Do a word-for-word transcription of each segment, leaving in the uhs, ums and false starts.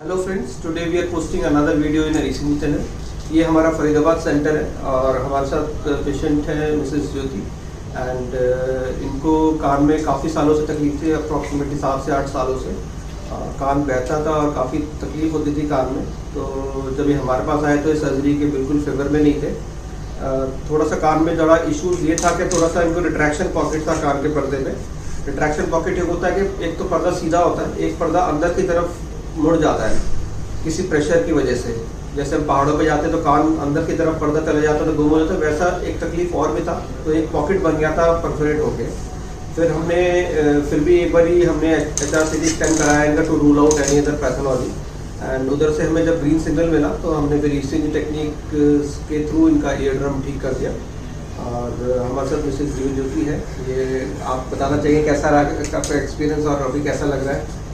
Hello friends, today we are posting another video in recent channel. ये हमारा Faridabad centre है और हमारे साथ पेशेंट है मिसेस ज्योति एंड uh, इनको कान में काफ़ी सालों से तकलीफ थी, अप्रॉक्सीमेटली सात से आठ सालों से uh, कान बहता था और काफ़ी तकलीफ होती थी कान में। तो जब ये हमारे पास आए तो ये सर्जरी के बिल्कुल फेवर में नहीं थे। uh, थोड़ा सा कान में ज़रा इशूज़ ये था कि थोड़ा सा इनको रिट्रैक्शन पॉकेट था कान के पर्दे में। रिट्रैक्शन पॉकेट ये होता है कि एक तो पर्दा सीधा होता है, एक पर्दा अंदर की तरफ मुड़ जाता है किसी प्रेशर की वजह से। जैसे हम पहाड़ों पे जाते हैं तो कान अंदर की तरफ पर्दा चले जाता है तो गुम हो जाता है, वैसा एक तकलीफ और भी था। तो एक पॉकेट बन गया था परफोरेट होके। फिर हमने फिर भी एक बार ही हमने H R C T scan कराया इनका to rule out any other pathology and उधर से हमें जब ग्रीन सिग्नल मिला तो हमने फिर ईसीजी टेक्निक के थ्रू इनका ईयर ड्रम ठीक कर दिया। और हमारे साथ मिसेस ज्योति है, ये आप बताना चाहिए कैसा रहा आपका एक्सपीरियंस और अभी कैसा लग रहा है?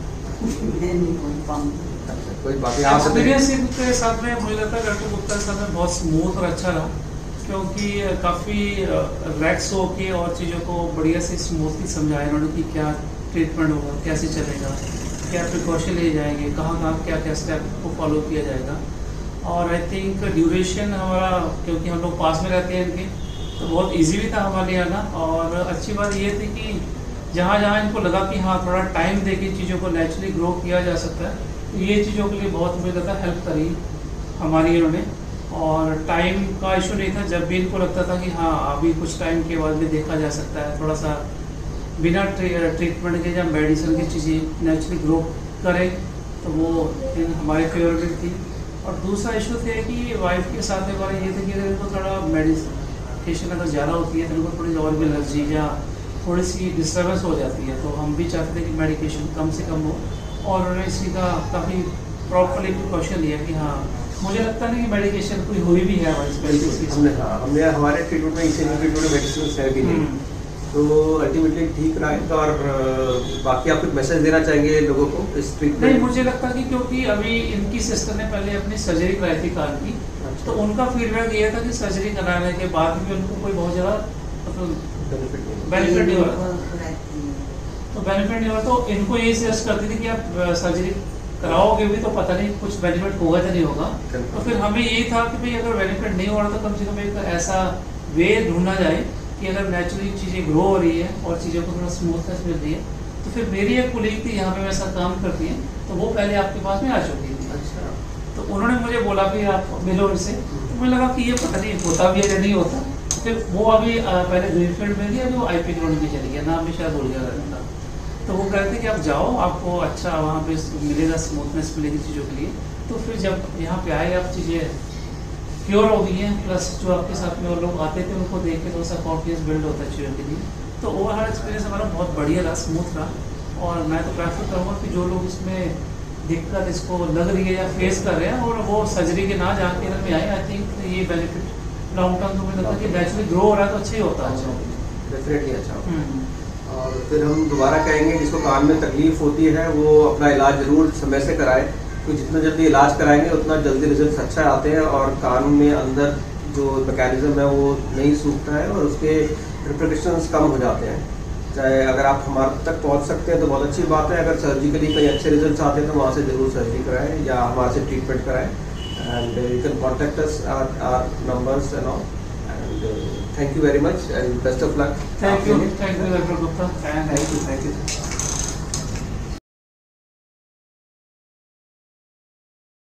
कोई बात एक्सपीरियंस के साथ में मुझे लगता है डॉक्टर गुप्ता के साथ में बहुत स्मूथ और अच्छा रहा, क्योंकि काफ़ी रैक्स होके और चीज़ों को बढ़िया से स्मूथली समझाया इन्होंने कि क्या ट्रीटमेंट होगा, कैसे चलेगा, क्या प्रिकॉशन लिए जाएंगे, कहाँ कहाँ क्या क्या स्टेप को फॉलो किया जाएगा। और आई थिंक ड्यूरेशन हमारा, क्योंकि हम लोग पास में रहते हैं इनके, तो बहुत ईजी भी था हमारे लिए आना। और अच्छी बात ये थी कि जहाँ जहाँ इनको लगा कि हाँ थोड़ा टाइम दे के चीज़ों को नेचुरली ग्रो किया जा सकता है, तो ये चीज़ों के लिए बहुत मुझे लगता है हेल्प करी हमारी इन्होंने। और टाइम का इशू नहीं था, जब भी इनको लगता था कि हाँ अभी कुछ टाइम के बाद में देखा जा सकता है, थोड़ा सा बिना ट्रीटमेंट के या मेडिसिन की चीज़ें नेचुरली ग्रो करें, तो वो हमारे फेवर में थी। और दूसरा इशू थे कि वाइफ के साथ हमारे ये थे कि अगर इनको थोड़ा मेडिकेशन अगर ज़्यादा होती है तो इनको थोड़ी और भी एलर्जी या थोड़ी सी डिस्टर्बेंस हो जाती है, तो हम भी चाहते थे कि मेडिकेशन कम से कम हो। और उन्होंने इसी का काफ़ी प्रॉपरली प्रिकॉशन लिया कि हाँ मुझे लगता नहीं कि मेडिकेशन कोई हुई भी है हमारी। हमने हाँ हमने हमारे ट्रीटमेंट में इसी ट्रीटमेंट में मेडिसिन है भी नहीं, तो अल्टीमेटली ठीक रहा है। और बाकी आप कुछ मैसेज देना चाहेंगे लोगों को इस ट्रीटमेंट? नहीं, मुझे लगता कि क्योंकि अभी इनकी सिस्टर ने पहले अपनी सर्जरी कराई थी कान की, तो उनका फीडबैक ये था कि सर्जरी कराने के बाद भी उनको कोई बहुत ज़्यादा मतलब बेनिफिट नहीं हो रहा, तो बेनिफिट नहीं हो रहा। तो इनको ये सजेस्ट करती थी कि आप सर्जरी कराओगे भी तो पता नहीं कुछ बेनिफिट होगा या नहीं होगा। तो फिर हमें ये था कि भाई अगर बेनिफिट नहीं हो रहा तो कम से कम एक ऐसा वे ढूंढना जाए कि अगर नेचुरली चीज़ें ग्रो हो रही है और चीज़ों को थोड़ा स्मूथनेस मिल रही है। तो फिर मेरी एक कुलीग थी यहाँ पे वैसा काम करती है, तो वो पहले आपके पास में आ चुकी थी। अच्छा। तो उन्होंने मुझे बोला कि आप मिलो इनसे, तो मुझे लगा कि ये पता नहीं होता भी है या नहीं होता। फिर वो अभी पहले ग्रीनफील्ड में थी, अभी वो आई पी ग्राउंड में चली गया, नाम भी शायद भूल गया था। तो वो कहते थे कि आप जाओ, आपको अच्छा वहाँ पे मिलेगा, स्मूथनेस मिलेगी चीज़ों के लिए। तो फिर जब यहाँ पे आए अब चीज़ें क्योर हो गई हैं, प्लस जो आपके साथ में वो लोग आते थे उनको देख के थोड़ा सा कॉन्फिडेंस बिल्ड होता है चीज़ों के लिए। तो ओवरऑल एक्सपीरियंस हमारा बहुत बढ़िया रहा, स्मूथ रहा। और मैं तो प्रेफर करूँगा कि जो लोग इसमें दिक्कत इसको लग रही है या फेस कर रहे हैं और वो सर्जरी के ना जाके इधर में आए, आई थिंक ये बेनिफिट लॉन्ग टर्म तो मुझे लगता है कि नेचुरली ग्रो हो रहा है तो अच्छा ही होता है। डेफिनेटली अच्छा होता। और फिर हम दोबारा कहेंगे जिसको कान में तकलीफ होती है वो अपना इलाज जरूर समय से कराए, क्योंकि जितना जल्दी इलाज कराएंगे उतना जल्दी रिजल्ट अच्छा आते हैं और कान में अंदर जो मैकेनिज्म है वो नहीं सूखता है और उसके रिप्रिकॉशंस कम हो जाते हैं। चाहे अगर आप हमारे तक पहुंच सकते हैं तो बहुत अच्छी बात है, अगर सर्जिकली कई अच्छे रिजल्ट आते हैं तो वहाँ से ज़रूर सर्जरी कराएं या हमारे से ट्रीटमेंट कराएं। And you can contact us our numbers and all. And uh, thank you very much and best of luck. Thank you, thank you, Doctor Gupta, and thank you, thank you.